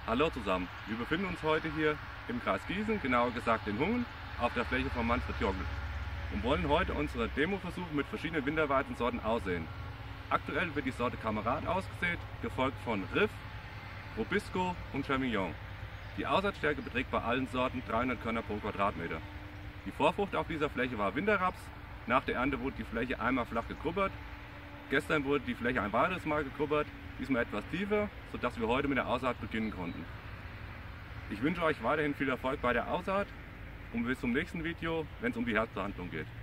Hallo zusammen, wir befinden uns heute hier im Kreis Gießen, genauer gesagt in Hungen, auf der Fläche von Manfred Jogl und wollen heute unsere Demoversuche mit verschiedenen Winterweizensorten aussehen. Aktuell wird die Sorte Kamerad ausgesät, gefolgt von Riff, Robisco und Chermillon. Die Aussaatstärke beträgt bei allen Sorten 300 Körner pro Quadratmeter. Die Vorfrucht auf dieser Fläche war Winterraps. Nach der Ernte wurde die Fläche einmal flach gegrubbert. Gestern wurde die Fläche ein weiteres Mal gegrubbert, diesmal etwas tiefer, sodass wir heute mit der Aussaat beginnen konnten. Ich wünsche euch weiterhin viel Erfolg bei der Aussaat und bis zum nächsten Video, wenn es um die Herbstbehandlung geht.